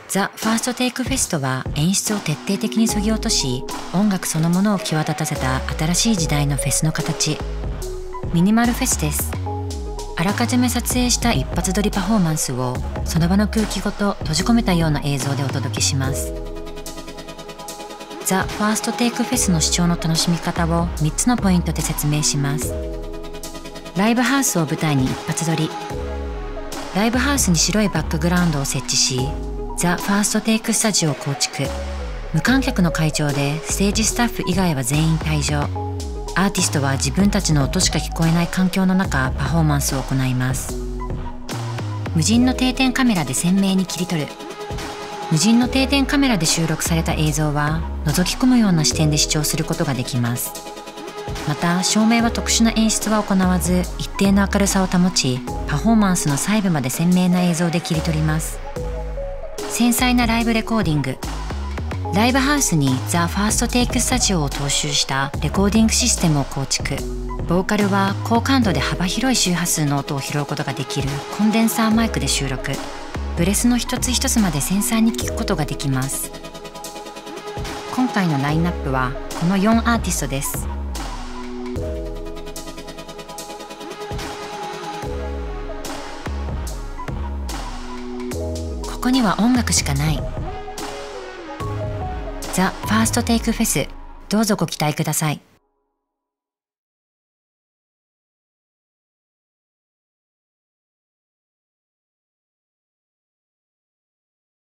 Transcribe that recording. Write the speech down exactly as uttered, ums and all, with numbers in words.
ザ・ファーストテイクフェスとは演出を徹底的に削ぎ落とし、音楽そのものを際立たせた新しい時代のフェスの形。ミニマルフェスです。あらかじめ撮影した一発撮りパフォーマンスをその場の空気ごと閉じ込めたような映像でお届けします。ザ・ファーストテイクフェスの視聴の楽しみ方をみっつのポイントで説明します。ライブハウスを舞台に一発撮り。ライブハウスに白いバックグラウンドを設置し、ザ・ファーストテイクスタジオを構築。無観客の会場でステージスタッフ以外は全員退場。アーティストは自分たちの音しか聞こえない環境の中パフォーマンスを行います。無人の定点カメラで鮮明に切り取る。無人の定点カメラで収録された映像は覗き込むような視点で視聴することができます。また照明は特殊な演出は行わず、一定の明るさを保ち、パフォーマンスの細部まで鮮明な映像で切り取ります。繊細なライブレコーディング。ライブハウスにザ・ファーストテイクスタジオを踏襲したレコーディングシステムを構築。ボーカルは高感度で幅広い周波数の音を拾うことができるコンデンサーマイクで収録。ブレスの一つ一つまで繊細に聞くことができます。今回のラインナップはこのよんアーティストです。ここには音楽しかない。ザ・ファーストテイクフェス、どうぞご期待ください。